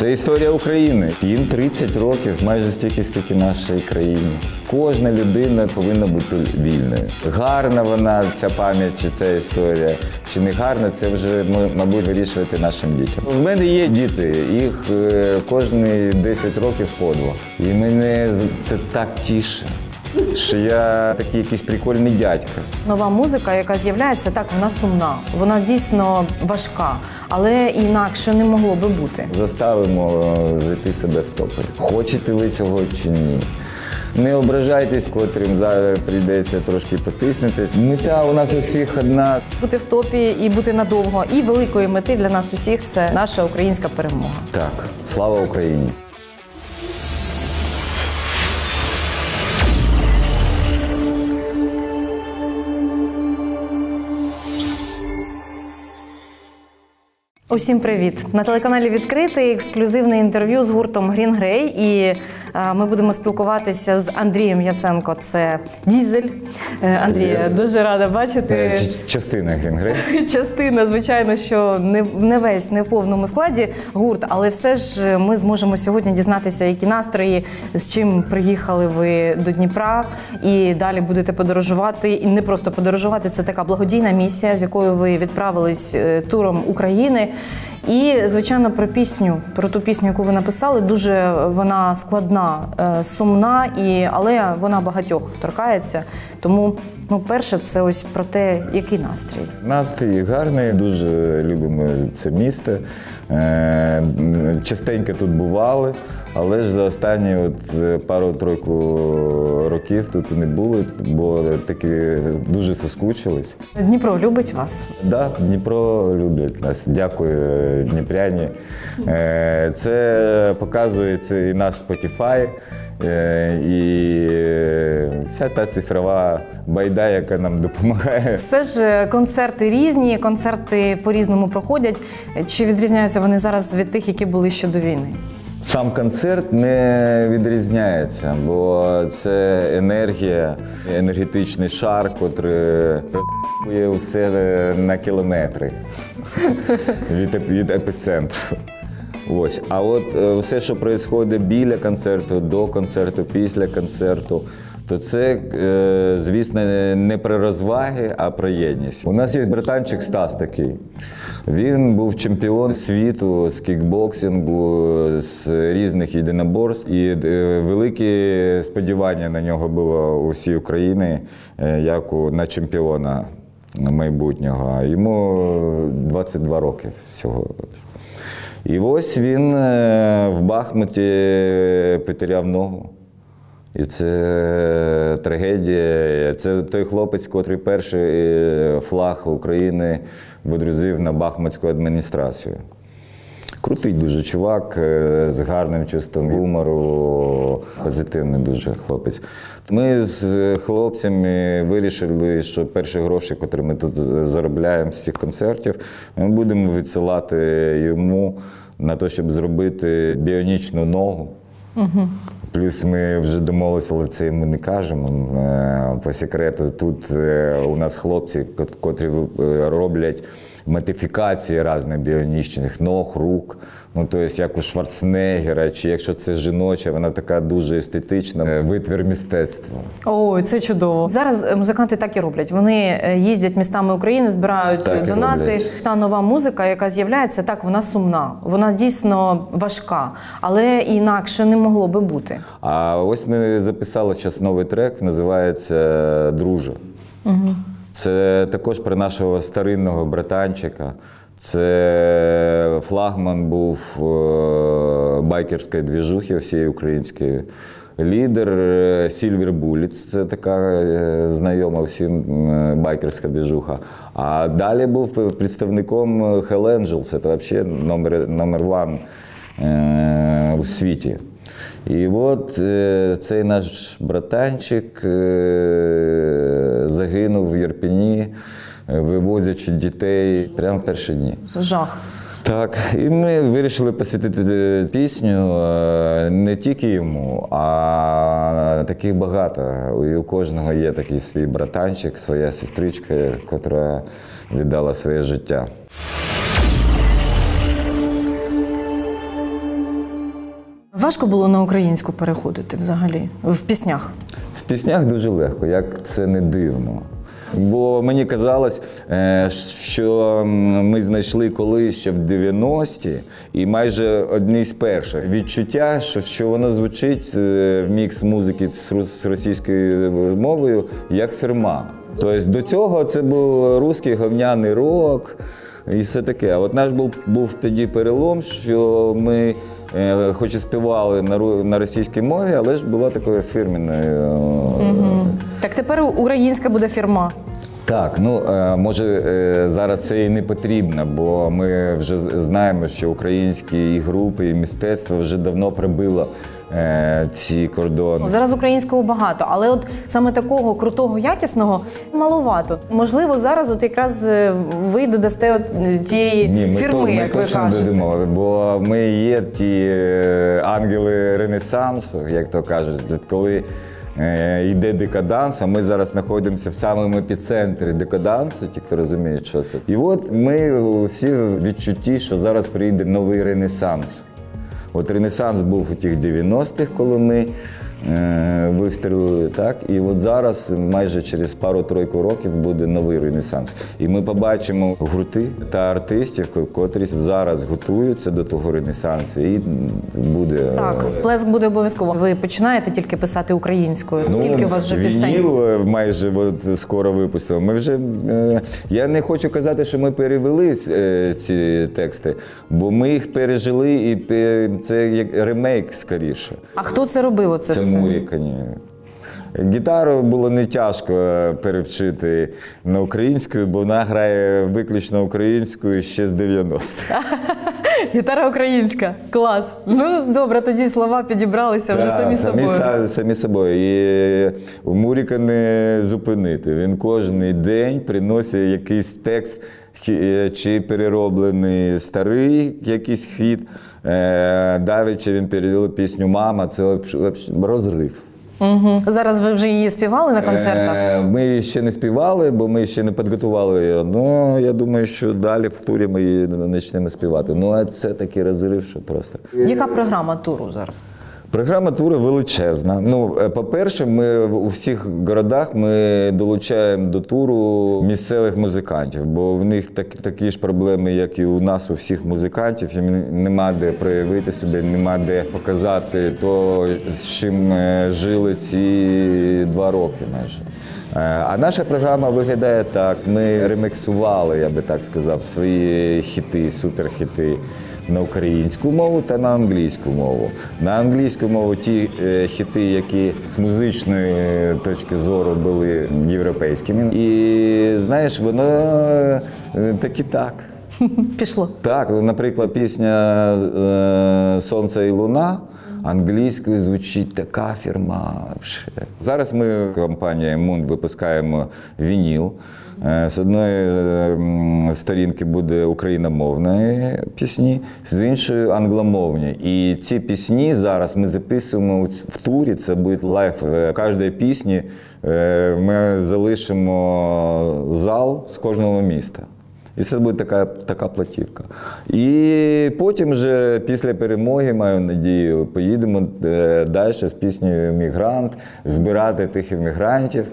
Це історія України. Їм 30 років, майже стільки, скільки нашій країні. Кожна людина повинна бути вільною. Гарна вона, ця пам'ять, чи ця історія, чи не гарна, це вже, мабуть, вирішувати нашим дітям. В мене є діти, їх кожні 10 років по 2. І мене це так тішить, що я такий якийсь прикольний дядько. Нова музика, яка з'являється, так, вона сумна, вона дійсно важка, але інакше не могло би бути. Заставимо жити себе в топі. Хочете ви цього чи ні? Не ображайтесь, котрим зараз прийдеться трошки потиснутись. Мета у нас у всіх одна. Бути в топі і бути надовго, і великої мети для нас усіх – це наша українська перемога. Так, слава Україні! Усім привіт! На телеканалі «Відкритий» ексклюзивне інтерв'ю з гуртом Green Grey. І ми будемо спілкуватися з Андрієм Яценко. Це Дізель. Андрія, дуже рада бачити. Частина Green Grey. Частина, звичайно, що не весь, не в повному складі гурт, але все ж ми зможемо сьогодні дізнатися, які настрої, з чим приїхали ви до Дніпра. І далі будете подорожувати. І не просто подорожувати, це така благодійна місія, з якою ви відправились туром України. І, звичайно, про ту пісню, яку ви написали, дуже вона складна, сумна, але вона багатьох торкається. Тому, перше, це ось про те, який настрій. Настрій гарний, дуже любимо це місто. Частенько тут бували, але ж за останні пару-тройку років тут не були, бо таки дуже соскучились. Дніпро любить вас? Так, Дніпро люблять нас. Дякую, дніпряні. Це показується і наш Spotify, і вся та цифрова байда, яка нам допомагає. Все ж концерти різні, концерти по-різному проходять. Чи відрізняються вони зараз від тих, які були ще до війни? Сам концерт не відрізняється, бо це енергія, енергетичний шар, який працює все на кілометри від епіцентру. Ось. А от все, що відбувається біля концерту, до концерту, після концерту, то це, звісно, не про розваги, а про єдність. У нас є братанчик Стас такий. Він був чемпіон світу з кікбоксингу, з різних єдиноборств. І великі сподівання на нього було у всій Україні, як на чемпіона майбутнього. Йому 22 роки всього. І ось він в Бахмуті потеряв ногу. І це трагедія. Це той хлопець, котрий перший флаг України водрузив на бахмутську адміністрацію. Крутий дуже чувак, з гарним чувством гумору, позитивний дуже хлопець. Ми з хлопцями вирішили, що перші гроші, які ми тут заробляємо з цих концертів, ми будемо відсилати йому на те, щоб зробити біонічну ногу. Плюс ми вже домовилися, але це ми не кажемо. По секрету, тут у нас хлопці, котрі роблять модифікації різних біонічних ног, рук. Тобто, як у Шварценеггера, чи якщо це жіноча, вона така дуже естетична, витвір мистецтва. Ой, це чудово. Зараз музиканти так і роблять. Вони їздять містами України, збирають донати. Та нова музика, яка з'являється, так, вона сумна. Вона дійсно важка, але інакше не могло би бути. А ось ми записали зараз новий трек, називається «Друже». Це також про нашого старинного братанчика. Це флагман був байкерської двіжухи всієї української. Лідер Silver Bullets, це така знайома всім байкерська двіжуха. А далі був представником Hell Angels, це взагалі номер 1 у світі. І от цей наш братанчик загинув в Ірпені, вивозячи дітей прямо в перші дні. Жах. Так, і ми вирішили посвятити пісню не тільки йому, а таких багато. І у кожного є такий свій братанчик, своя сестричка, яка віддала своє життя. Важко було на українську переходити взагалі в піснях? В піснях дуже легко, як це не дивно. Бо мені казалось, що ми знайшли колись ще в 90-ті, і майже одні з перших відчуття, що воно звучить в мікс музики з російською мовою, як Фірма. Тобто до цього це був русський говняний рок і все таке. А от наш був тоді перелом, що ми хоч і співали на російській мові, але ж була такою фірменною. Так тепер українська буде Фірма. Так, може зараз це і не потрібно, бо ми вже знаємо, що українські і групи, і мистецтво вже давно прибило ці кордони. Зараз українського багато, але от саме такого крутого, якісного маловато. Можливо, зараз от якраз ви додасте тієї фірми, як ви кажете. Ми точно додамо, бо ми є ті ангели Ренесансу, як то кажуть, коли йде декаданс, а ми зараз знаходимося в самому епіцентрі декадансу, ті, хто розуміє, що це. І от ми всі відчутті, що зараз прийде новий ренесанс. От ренесанс був у тих 90-х, коли ми вистрілили, так? І от зараз, майже через пару-тройку років, буде новий ренесанс. І ми побачимо гурти та артистів, котрі зараз готуються до того ренесансу, і буде... Так, сплеск буде обов'язково. Ви починаєте тільки писати українською? Скільки у вас вже пісень? Вініл майже скоро випустили. Ми вже... Я не хочу казати, що ми перевели ці тексти, бо ми їх пережили, і це як ремейк скоріше. А хто це робив оце все? Це Муріка, ні. Гітару було не тяжко перевчити на українську, бо вона грає виключно українською ще з 90-х. Гітара українська. Клас. Ну, добре, тоді слова підібралися вже самі собою. Самі собою. І у Муріка не зупинити. Він кожен день приносить якийсь текст, чи перероблений старий якийсь хіт. Давеча він перевів пісню «Мама». Це розрив. Угу. Зараз ви вже її співали на концертах? Ми ще не співали, бо ми ще не підготували її. Ну, я думаю, що далі в турі ми її почнемо співати. Ну, а це такий розрив, що просто. Яка програма туру зараз? Програма туру величезна. Ну, по-перше, ми у всіх городах ми долучаємо до туру місцевих музикантів, бо в них такі ж проблеми, як і у нас, у всіх музикантів. Їм нема де проявити себе, нема де показати то, з чим жили ці 2 роки майже. А наша програма виглядає так. Ми реміксували, я би так сказав, свої хіти, суперхіти на українську мову та на англійську мову. На англійську мову ті хіти, які з музичної точки зору були європейськими. І, знаєш, воно так. Пішло. Так, наприклад, пісня «Сонце і луна» англійською звучить така фірма. Зараз ми, компанія Мунд, випускаємо вініл. З одної сторінки буде україномовні пісні, з іншої англомовні. І ці пісні зараз ми записуємо в турі, це буде лайв. В кожній пісні ми залишимо зал з кожного міста. І це буде така платівка. І потім вже після перемоги, маю надію, поїдемо далі з піснею «Мігрант», збирати тих іммігрантів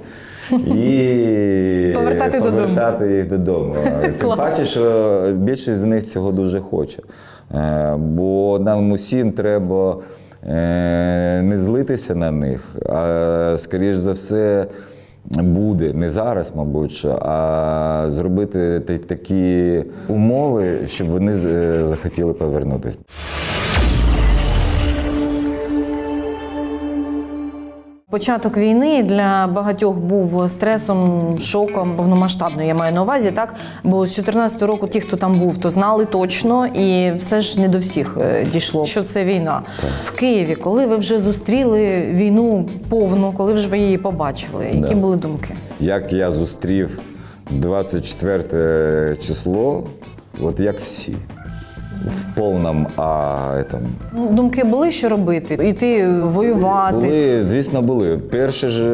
і повертати їх додому. Тим паче, що більшість з них цього дуже хоче. Бо нам усім треба не злитися на них, а, скоріш за все, буде, не зараз, мабуть, а зробити такі умови, щоб вони захотіли повернутися. Початок війни для багатьох був стресом, шоком, повномасштабною, я маю на увазі, так? Бо з 2014 року ті, хто там був, то знали точно, і все ж не до всіх дійшло, що це війна. В Києві, коли ви вже зустріли війну повну, коли вже ви її побачили, які були думки? Як я зустрів 24 число, от як всі. В повному, Думки були, що робити? Іти воювати? Були, звісно, були. В перші ж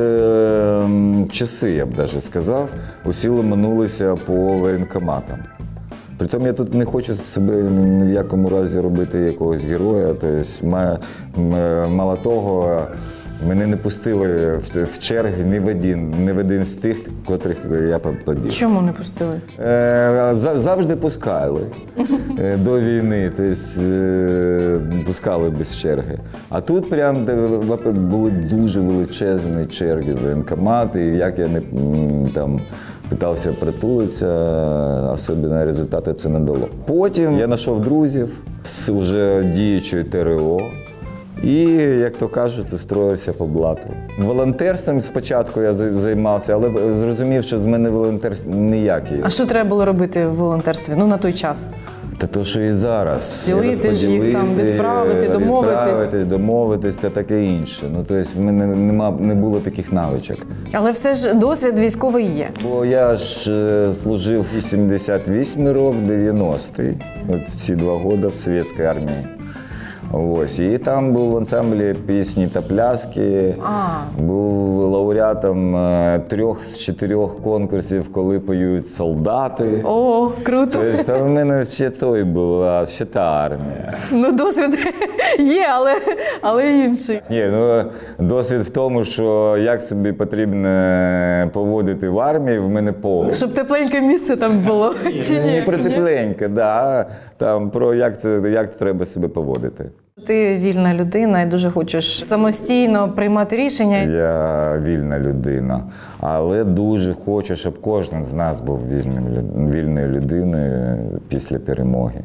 часи, я б навіть сказав, усі ломанулися по воєнкоматам. Притом я тут не хочу себе ні в якому разі робити якогось героя. Тобто, мало того, мене не пустили в черги ні в один з тих, котрих я побіг. Чому не пустили? Завжди пускали до війни, тобто пускали без черги. А тут прям були дуже величезні черги в воєнкомати, і як я не там питався притулитися, особливо результати це не дало. Потім я знайшов друзів з вже діючою ТРО. І, як то кажуть, устроївся по блату. Волонтерством спочатку я займався, але зрозумів, що з мене волонтер ніякий. А що треба було робити в волонтерстві? Ну, на той час. Та то, що і зараз. Ділити ж їх, там, відправити, домовитись та таке інше. Ну, тобто, в мене не було таких навичок. Але все ж досвід військовий є. Бо я ж служив 88 років, 90-й, от ці 2 роки в Совєтській армії. Ось, і там був в ансамблі пісні та пляски, був лауреатом 3 з 4 конкурсів, коли поють солдати. О, круто! Тобто там в мене ще той була, ще та армія. Ну, досвід є, але інший. Ні, ну досвід в тому, що як собі потрібно поводити в армії, в мене повний. Щоб тепленьке місце там було, чи ні? Не про тепленьке, да, там про як треба себе поводити. Ти вільна людина і дуже хочеш самостійно приймати рішення. Я вільна людина, але дуже хочу, щоб кожен з нас був вільною людиною після перемоги.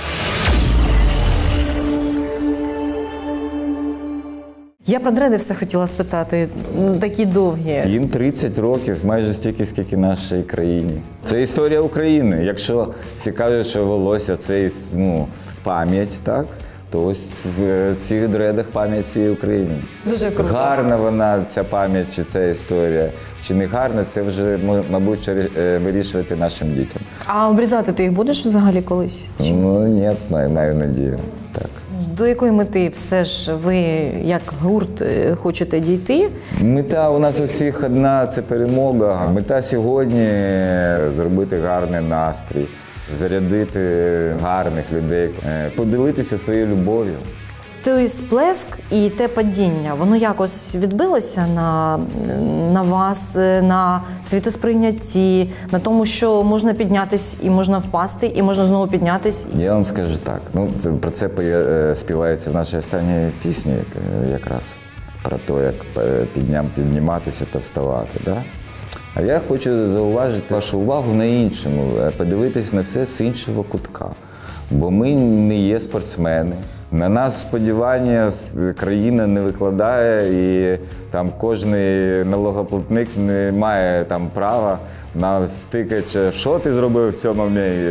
Я про дреди все хотіла спитати, такі довгі. Їм 30 років, майже стільки, скільки нашій країні. Це історія України. Якщо всі кажуть, що волосся – це пам'ять, так? То ось в цих дредах пам'ять цієї України. Дуже круто. Гарна вона, ця пам'ять, чи ця історія, чи не гарна, це вже, мабуть, вирішувати нашим дітям. А обрізати ти їх будеш взагалі колись? Ну, ні, маю надію, так. До якої мети все ж ви, як гурт, хочете дійти? Мета у нас у всіх одна – це перемога. Мета сьогодні – зробити гарний настрій, зарядити гарних людей, поділитися своєю любов'ю. Той сплеск і те падіння, воно якось відбилося на вас, на світосприйнятті, на тому, що можна піднятись і можна впасти, і можна знову піднятись? Я вам скажу так, про це співається в нашій останній пісні якраз, про те, як підніматися та вставати. Да? А я хочу зауважити вашу увагу на іншому, подивитись на все з іншого кутка. Бо ми не є спортсмени. На нас сподівання країна не викладає, і там кожний налогоплатник не має там права нас тикати, що ти зробив в цьому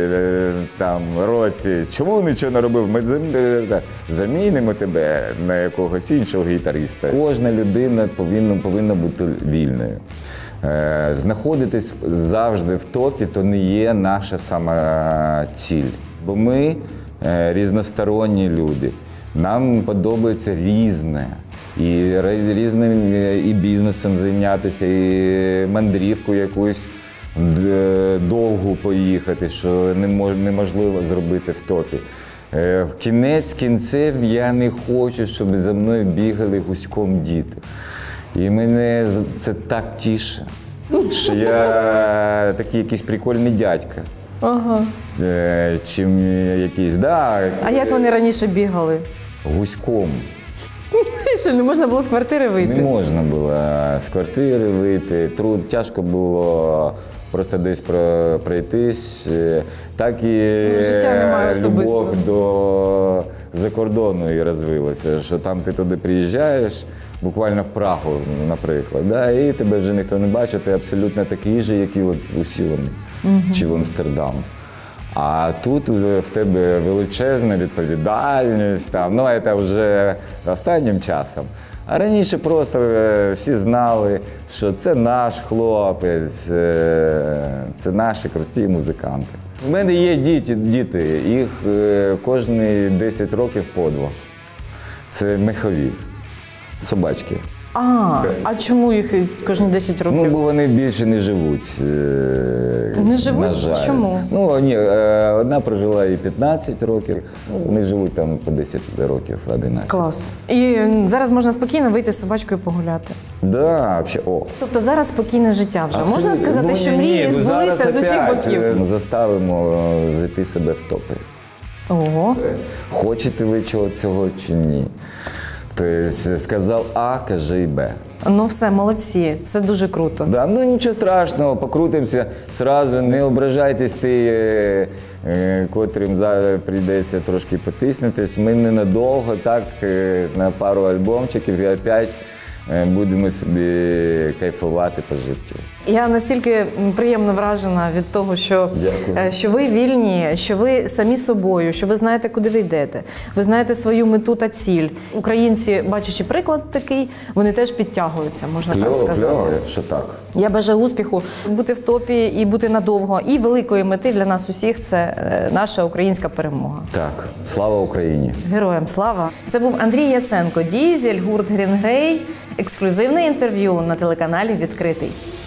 році, чому нічого не робив, ми замінимо тебе на якогось іншого гітариста. Кожна людина повинна бути вільною. Знаходитись завжди в топі – то не є наша сама ціль. Бо ми різносторонні люди. Нам подобається різне. І різним і бізнесом зайнятися, і мандрівку якусь довгу поїхати, що неможливо зробити в топі. В кінець кінцев я не хочу, щоб за мною бігали гуськом діти. І мене це так тіше, що я такий якийсь прикольний дядька. Ага. Чим якийсь, да. А як вони раніше бігали? Гуськом. Що, не можна було з квартири вийти? Не можна було з квартири вийти, тяжко було просто десь пройтись. Так і любов до закордону і розвилася, що там ти туди приїжджаєш, буквально в Прагу, наприклад, да, і тебе вже ніхто не бачить, ти абсолютно такий же, як і от усі вони, чи в Амстердам. А тут в тебе величезна відповідальність, це вже останнім часом. А раніше просто всі знали, що це наш хлопець, це наші круті музиканти. У мене є діти, їх кожні 10 років по 2. Це мехові, собачки. А чому їх кожні 10 років? Ну, бо вони більше не живуть. Не живуть? На жаль. Чому? Ну, ні, одна прожила і 15 років, вони живуть там по 10 років, 11. Клас. І зараз можна спокійно вийти з собачкою погуляти. Да, взагалі, Тобто зараз спокійне життя вже. Можна Абсолютно. сказати, Ну, що ні, мрії ну, збулися зараз з усіх опять, боків. заставимо зайти себе в топи. Ого. Хочете ви цього чи ні? Тобто сказав А, кажи Б. Ну все, молодці. Це дуже круто. Да, ну нічого страшного, покрутимося сразу, не ображайтесь котрим зараз прийдеться трошки потиснутись. Ми ненадовго, так, на пару альбомчиків і опять будемо собі кайфувати по життю. Я настільки приємно вражена від того, що ви вільні, що ви самі собою, що ви знаєте, куди ви йдете. Ви знаєте свою мету та ціль. Українці, бачачи приклад такий, вони теж підтягуються, можна так сказати. Кльово, що так. Я бажаю успіху, бути в топі і бути надовго. І великої мети для нас усіх – це наша українська перемога. Так, слава Україні! Героям слава! Це був Андрій Яценко, Дізель, гурт Green Grey. Ексклюзивне інтерв'ю на телеканалі «Відкритий».